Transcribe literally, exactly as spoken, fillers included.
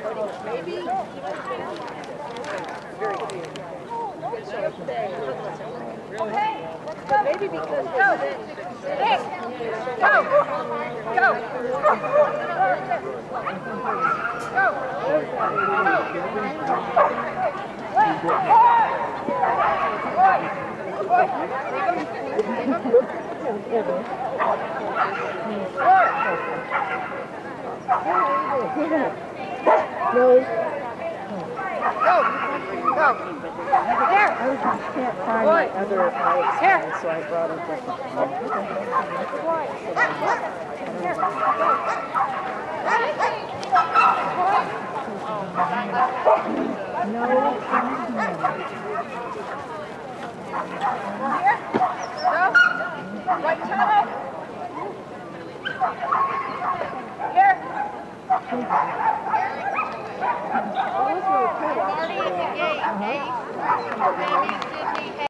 Maybe. Very cute. Okay. But maybe because go. Nick. Go. Go. Go. Go. No. Go! Go! There! I just can't find my other lights, Here. so I brought it with me. Here. No. Here. Go. Right side. Here. That was really cool, actually. Marty at the gate, Ace, Amy, Sydney,